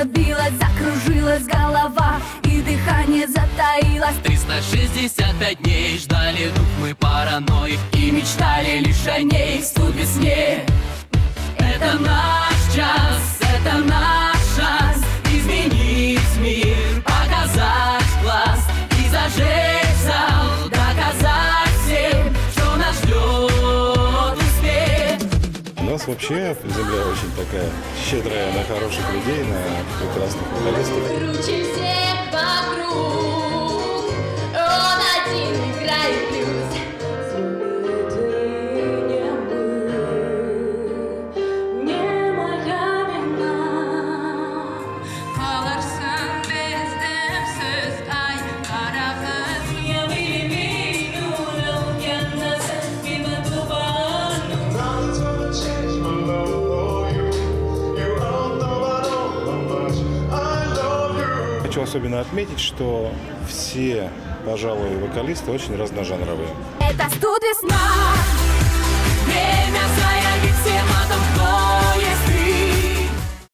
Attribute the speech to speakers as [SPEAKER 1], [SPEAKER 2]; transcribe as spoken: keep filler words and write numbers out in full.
[SPEAKER 1] забилась, закружилась голова, и дыхание затаилось.
[SPEAKER 2] Триста шестьдесят пять дней ждали дух мы параноик, и мечтали лишь о ней в студ весне. Это наш час, это наш шанс изменить мир, показать класс и зажечь зал, доказать всем, что нас ждет успех.
[SPEAKER 3] У нас вообще земля очень такая щедрая на хороших людей, на прекрасных вокалистов.
[SPEAKER 1] Круче всех вокруг, он один играет блюз. Не моя вина. Kalırsın bizimsiz ay karanlık. Я выливаю легкий мимо тумана.
[SPEAKER 3] Хочу особенно отметить, что все, пожалуй, вокалисты очень разножанровые.
[SPEAKER 1] Это студ весна. Время заявить всем о том, кто есть ты.